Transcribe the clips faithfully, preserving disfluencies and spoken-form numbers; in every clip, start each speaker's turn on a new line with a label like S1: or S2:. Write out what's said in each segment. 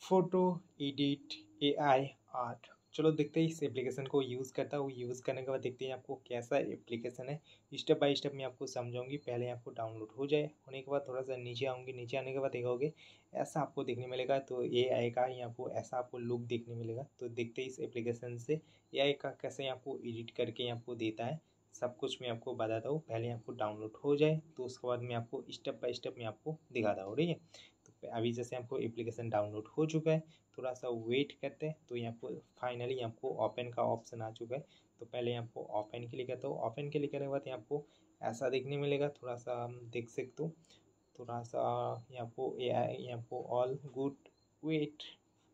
S1: Photo edit AI art. चलो देखते हैं इस एप्लीकेशन को यूज़ करता हूँ। यूज़ करने के बाद देखते हैं आपको कैसा एप्लीकेशन है। स्टेप बाय स्टेप मैं आपको समझाऊंगी। पहले आपको डाउनलोड हो जाए, होने के बाद थोड़ा सा नीचे आऊँगी। नीचे आने के बाद देखोगे ऐसा आपको देखने मिलेगा। तो एआई का यहाँ आपको ऐसा आपको लुक देखने मिलेगा। तो देखते हैं इस एप्लीकेशन से एआई का कैसे आपको एडिट करके आपको देता है। सब कुछ मैं आपको बताता हूँ। पहले आपको डाउनलोड हो जाए तो उसके बाद मैं आपको स्टेप बाय स्टेप मैं आपको दिखाता हूँ। ठीक है, तो अभी जैसे आपको एप्लीकेशन डाउनलोड हो चुका है, थोड़ा सा वेट करते हैं तो यहाँ पर फाइनली आपको ओपन का ऑप्शन आ चुका है। तो पहले आपको ओपन के लिए करता हूँ। ओपन के लिए करने के बाद यहाँ आपको ऐसा देखने मिलेगा। थोड़ा सा हम देख सकते हो, थोड़ा सा यहाँ को ए आई यहाँ को ऑल गुड वेट।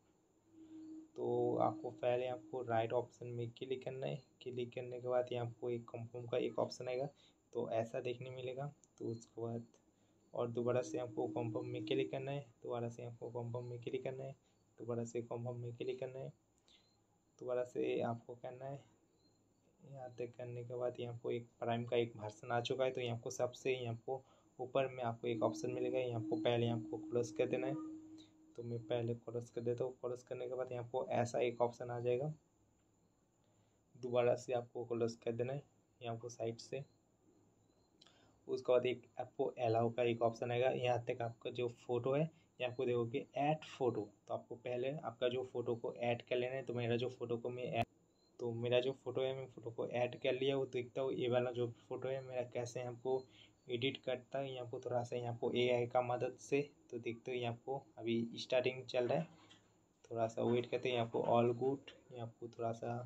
S1: तो आपको पहले आपको राइट ऑप्शन में क्लिक करना है। क्लिक करने के बाद यहाँ आपको एक कंफर्म का एक ऑप्शन आएगा, तो ऐसा देखने मिलेगा। तो उसके बाद और दोबारा से आपको कंफर्म में क्लिक करना है। दोबारा से आपको कंफर्म में क्लिक करना है। दोबारा से कंफर्म में क्लिक करना है। दोबारा से आपको करना है। यहाँ तक करने के बाद यहाँ को एक प्राइम का एक वर्जन आ चुका है। तो यहाँ को सबसे यहाँ को ऊपर में आपको एक ऑप्शन मिलेगा। यहाँ को पहले आपको क्लोज कर देना है। तो मैं पहले क्लोज कर देता हूँ। क्लोज करने के बाद यहाँ को ऐसा एक ऑप्शन आ जाएगा। दोबारा से आपको क्लोज कर देना है यहाँ को साइड से। उसके बाद एक आपको अलाउ का एक ऑप्शन आएगा। यहाँ तक आपका जो फोटो है यहाँ को देखोगे ऐड फोटो। तो आपको पहले आपका जो फोटो को ऐड कर लेना है। तो मेरा जो फोटो को मैं ऐड तो मेरा जो फोटो है मैं फोटो को ऐड कर लिया। वो देखता हूँ ये वाला जो फोटो है मेरा कैसे यहाँ को एडिट करता है। यहाँ को थोड़ा सा यहाँ को एआई का मदद से। तो देखते हो यहाँ को अभी स्टार्टिंग चल रहा है, थोड़ा सा वेट करते हैं। यहाँ को ऑल गुड यहाँ को थोड़ा सा,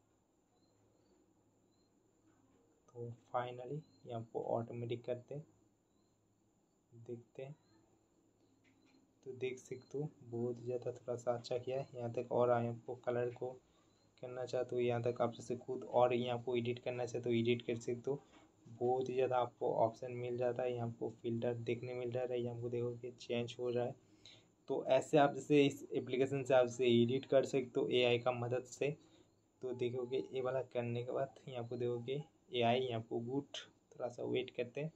S1: तो फाइनली यहाँ को ऑटोमेटिक करते देखते हैं। तो देख सकते हो बहुत ज़्यादा थोड़ा सा अच्छा किया है। यहाँ तक और आए आपको कलर को करना चाहते हो, यहाँ तक आप जैसे खुद और यहाँ को एडिट करना चाहते हो एडिट कर सकते हो। बहुत ही ज़्यादा आपको ऑप्शन मिल जाता है। यहाँ को फिल्टर देखने मिल रहा है। यहाँ को देखो कि चेंज हो रहा है। तो ऐसे आप जैसे इस एप्लीकेशन से आप जैसे एडिट कर सकते हो एआई का मदद से। तो देखोगे ये वाला करने के बाद यहाँ को देखोगे एआई यहाँ को गुड। थोड़ा सा वेट करते हैं,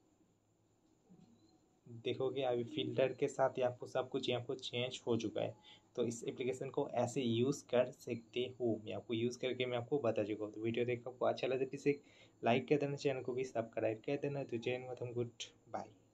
S1: देखोगे अभी फिल्टर के साथ आपको सब कुछ यहाँ को चेंज हो चुका है। तो इस एप्लीकेशन को ऐसे यूज़ कर सकते हो। मैं आपको यूज़ करके मैं आपको बता चुका हूँ। तो वीडियो देख आपको अच्छा लगे तो प्लीज़ एक लाइक कर देना, चैनल को भी सब्सक्राइब कर देना। तो चैनल में गुड बाय।